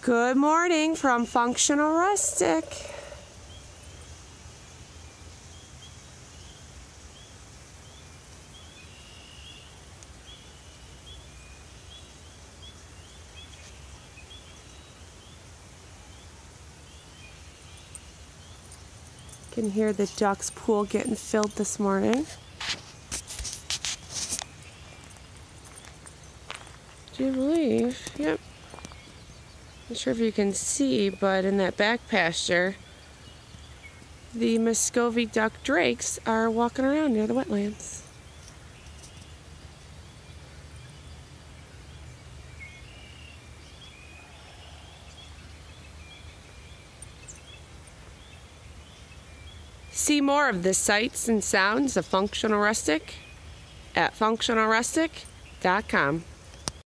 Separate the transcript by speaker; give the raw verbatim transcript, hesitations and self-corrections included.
Speaker 1: Good morning from Functional Rustic. You can hear the ducks' pool getting filled this morning. Do you believe? Yep. Not sure if you can see, but in that back pasture, the Muscovy duck drakes are walking around near the wetlands. See more of the sights and sounds of Functional Rustic at functional rustic dot com.